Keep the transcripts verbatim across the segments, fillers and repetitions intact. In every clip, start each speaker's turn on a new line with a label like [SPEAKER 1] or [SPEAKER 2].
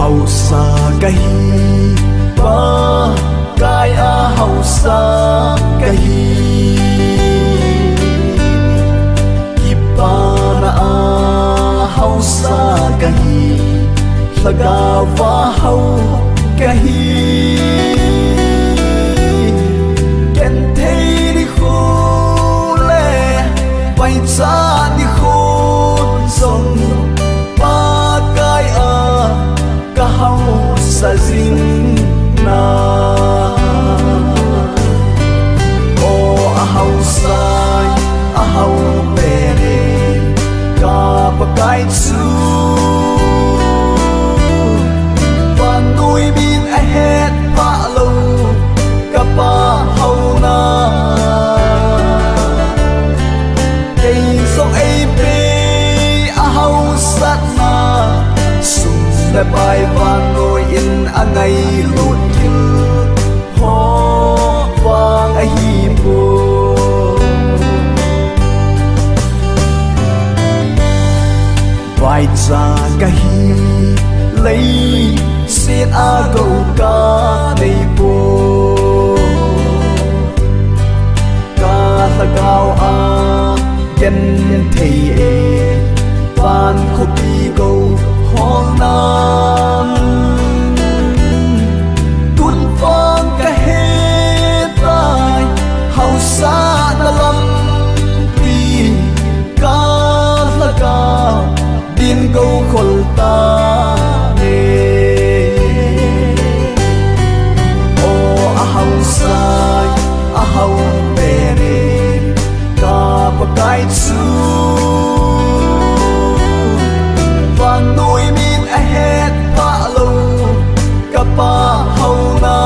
[SPEAKER 1] hậu sa cái ba cái a hậu sa cái kipana a hậu sa cái laga va hậu cái ken thấy đi khu lệ bay xa đi khôn sông ba cái a cả hậu sa zin na o a hậu sai a hậu bere cả ba cái su van nuôi bin a het pa lo cả ba hậu na cây sông ai pe a hậu sát na sung le bai van nuôi in a ngày lụt thil ho vang a hi po vai cha ka hi lấy xin a câu ca nei po ca la cao a ken thei e van khu pi câu hong nan tun phong ka he tai hau sa na lam pi ca la cao din câu khol ta hậu bere cả ba cái su van nuôi min a het pa lo cả ba hậu na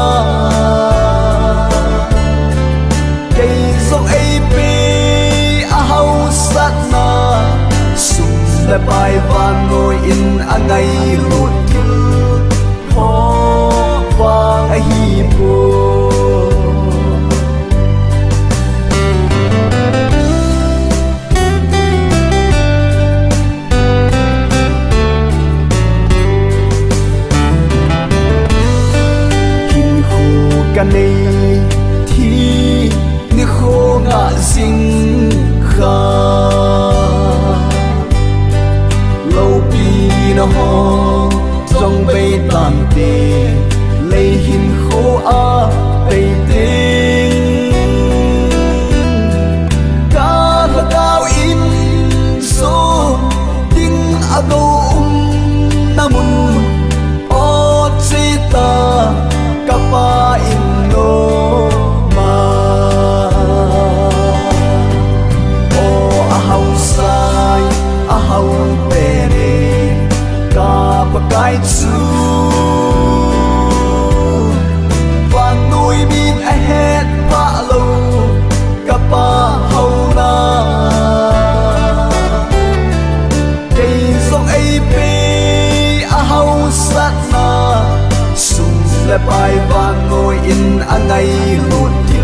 [SPEAKER 1] cây sông ai pe a hậu sát na sung le bai van nuôi in a ngày lụt thil ho vang a hi po này thì như khô ngã sinh kha lâu pi nó ho trong bay tàn tê lấy hình khô a bay tên cá là cao in số tin a đâu um namun o cita kapa in no ma o a hau sai a hau pere ka pa kai chu van nuôi bin a het pa lo ka pa hau na cây sông ai pe a hau sát na le bai van ngồi in a ngày lụt